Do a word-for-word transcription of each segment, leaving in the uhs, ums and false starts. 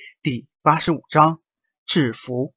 第八十五章制服。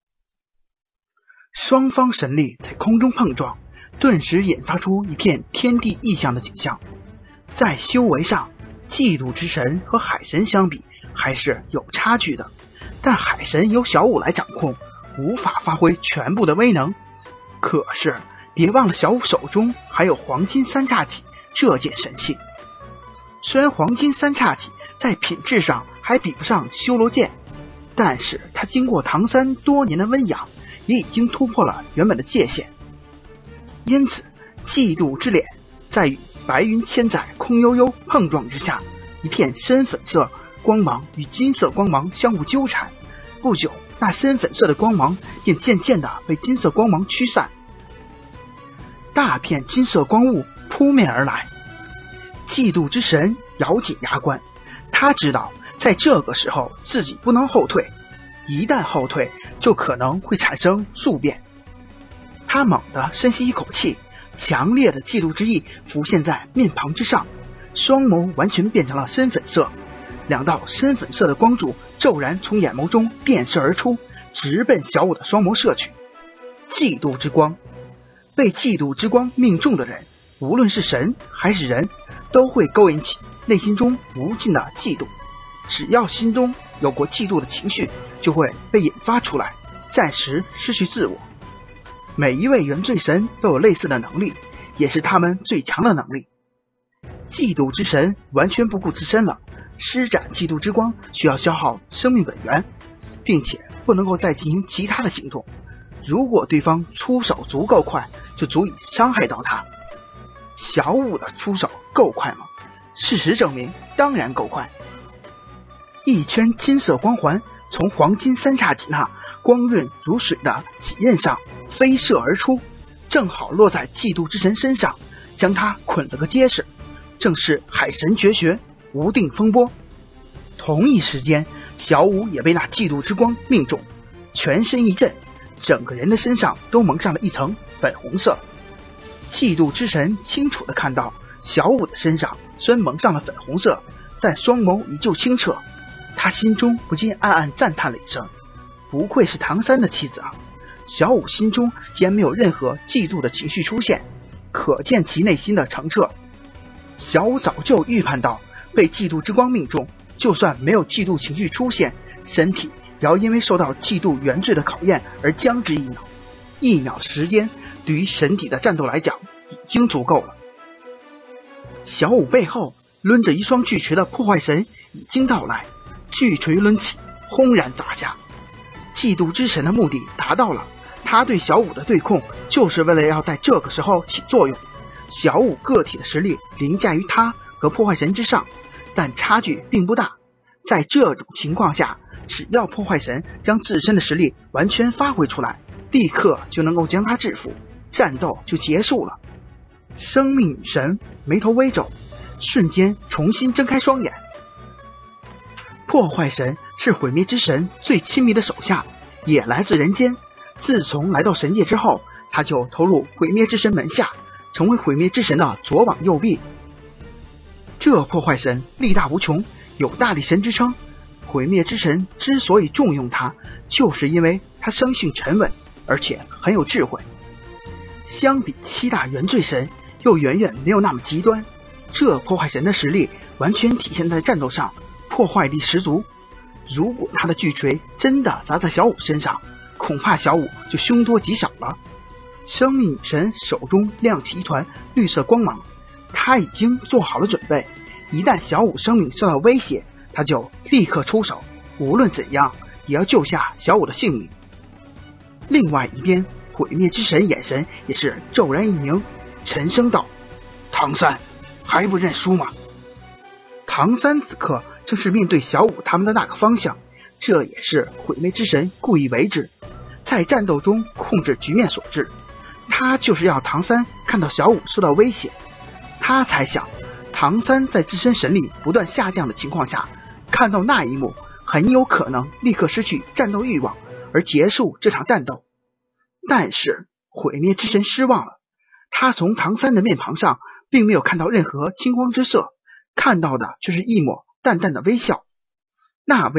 双方神力在空中碰撞，顿时引发出一片天地异象的景象。在修为上，嫉妒之神和海神相比还是有差距的，但海神由小舞来掌控，无法发挥全部的威能。可是别忘了小舞手中还有黄金三叉戟这件神器。虽然黄金三叉戟在品质上还比不上修罗剑，但是它经过唐三多年的温养，也已经突破了原本的界限。因此嫉妒之脸在与白云千载空悠悠碰撞之下，一片深粉色光芒与金色光芒相互纠缠，不久那深粉色的光芒便渐渐地被金色光芒驱散，大片金色光雾扑面而来。嫉妒之神咬紧牙关，他知道在这个时候自己不能后退，一旦后退就可能会产生数变。他猛地深吸一口气，强烈的嫉妒之意浮现在面庞之上，双眸完全变成了深粉色，两道深粉色的光柱骤然从眼眸中电射而出，直奔小舞的双眸射去。嫉妒之光，被嫉妒之光命中的人，无论是神还是人，都会勾引起内心中无尽的嫉妒。只要心中有过嫉妒的情绪，就会被引发出来，暂时失去自我。每一位原罪神都有类似的能力，也是他们最强的能力。嫉妒之神完全不顾自身了，施展嫉妒之光需要消耗生命本源，并且不能够再进行其他的行动。如果对方出手足够快，就足以伤害到他。小舞的出手够快吗？事实证明，当然够快。一圈金色光环从黄金三叉戟那光润如水的戟刃上飞射而出，正好落在嫉妒之神身上，将他捆了个结实。正是海神绝学无定风波。同一时间，小舞也被那嫉妒之光命中，全身一震，整个人的身上都蒙上了一层粉红色。嫉妒之神清楚地看到小舞的身上虽然蒙上了粉红色，但双眸依旧清澈，他心中不禁暗暗赞叹了一声，不愧是唐三的妻子啊！小舞心中竟然没有任何嫉妒的情绪出现，可见其内心的澄澈。小舞早就预判到被嫉妒之光命中，就算没有嫉妒情绪出现，身体也要因为受到嫉妒原罪的考验而僵直一秒。一秒的时间对于神体的战斗来讲已经足够了。小舞背后抡着一双巨锤的破坏神已经到来，巨锤抡起，轰然砸下。嫉妒之神的目的达到了，他对小舞的对控就是为了要在这个时候起作用。小舞个体的实力凌驾于他和破坏神之上，但差距并不大。在这种情况下，只要破坏神将自身的实力完全发挥出来，立刻就能够将他制服，战斗就结束了。生命女神眉头微皱，瞬间重新睁开双眼。破坏神是毁灭之神最亲密的手下，也来自人间。自从来到神界之后，他就投入毁灭之神门下，成为毁灭之神的左膀右臂。这破坏神力大无穷，有大力神之称。毁灭之神之所以重用他，就是因为他生性沉稳，而且很有智慧。相比七大原罪神，又远远没有那么极端。这破坏神的实力完全体现在战斗上，破坏力十足。如果他的巨锤真的砸在小舞身上，恐怕小舞就凶多吉少了。生命女神手中亮起一团绿色光芒，她已经做好了准备，一旦小舞生命受到威胁，她就立刻出手，无论怎样也要救下小舞的性命。另外一边，毁灭之神眼神也是骤然一凝，沉声道：唐三，还不认输吗？唐三此刻正是面对小舞他们的那个方向，这也是毁灭之神故意为之，在战斗中控制局面所致。他就是要唐三看到小舞受到威胁，他猜想唐三在自身神力不断下降的情况下，看到那一幕很有可能立刻失去战斗欲望，而结束这场战斗。但是毁灭之神失望了，他从唐三的面庞上并没有看到任何惊慌之色，看到的却是一抹淡淡的微笑。那微笑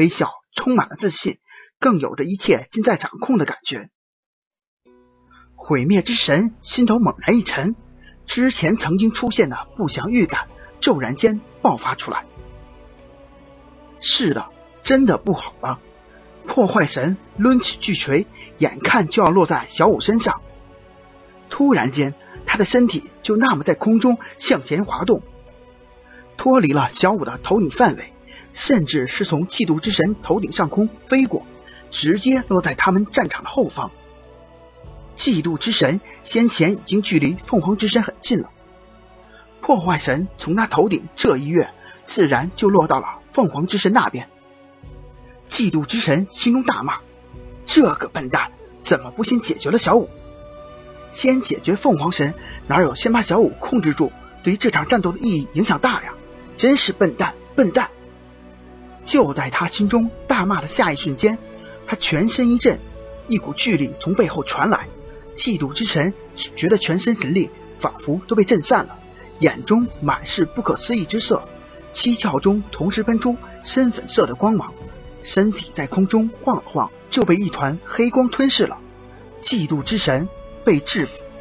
充满了自信，更有着一切尽在掌控的感觉。毁灭之神心头猛然一沉，之前曾经出现的不祥预感骤然间爆发出来。是的，真的不好了。破坏神抡起巨锤，眼看就要落在小五身上。突然间，他的身体就那么在空中向前滑动，脱离了小五的头顶范围，甚至是从嫉妒之神头顶上空飞过，直接落在他们战场的后方。嫉妒之神先前已经距离凤凰之神很近了，破坏神从他头顶这一跃，自然就落到了凤凰之神那边。嫉妒之神心中大骂，这个笨蛋怎么不先解决了小五？先解决凤凰神，哪有先把小五控制住对于这场战斗的意义影响大呀？真是笨蛋笨蛋！就在他心中大骂的下一瞬间，他全身一震，一股巨力从背后传来。嫉妒之神只觉得全身神力仿佛都被震散了，眼中满是不可思议之色，七窍中同时喷出深粉色的光芒，身体在空中晃了晃，就被一团黑光吞噬了。嫉妒之神被制服。